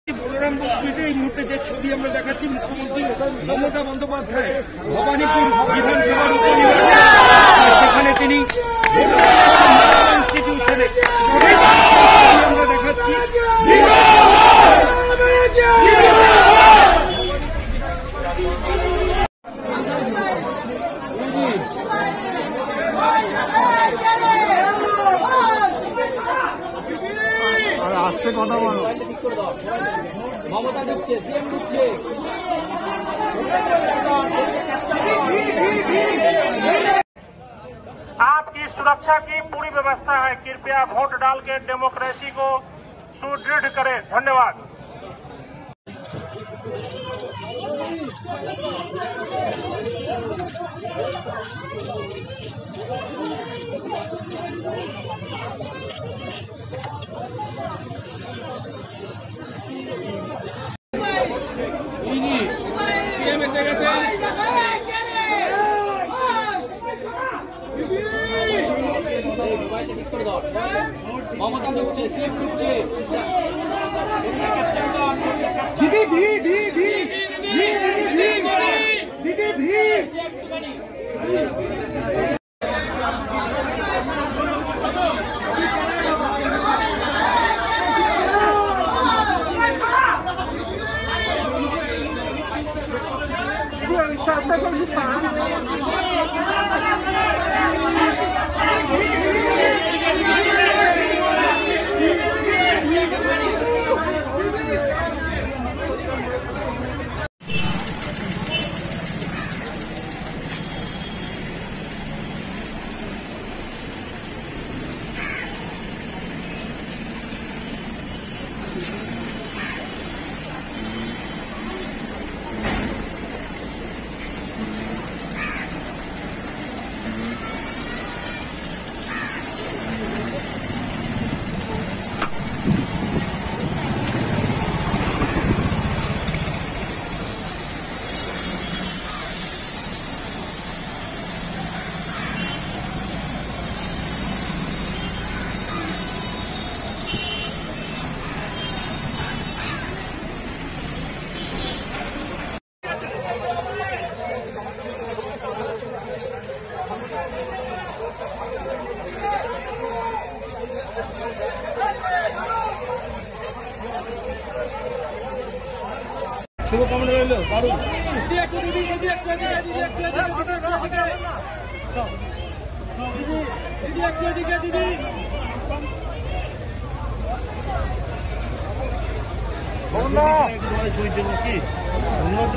বলরামপুর স্ট্রিটে এই মুহূর্তে যে ছবি আমরা দেখাচ্ছি, মুখ্যমন্ত্রী মমতা বন্দ্যোপাধ্যায় ভবানীপুর বিধানসভার উপনির্বাচন, সেখানে তিনি ইনস্টিটিউশনে আমরা দেখাচ্ছি। আস্তে কথা বলো। মমতা ঢুকছে, সিএম ঢুকছে। आपकी सुरक्षा की पूरी व्यवस्था है। कृपया वोट डाल के डेमोक्रेसी को सुदृढ़ करें। धन्यवाद। মমতা ঢুকছে, সিএম ঢুকছে। দিদি ভি ভি ভি ভি দিদি ভি দিদি ভি। শুভকামনা রইল। দারুণ। কি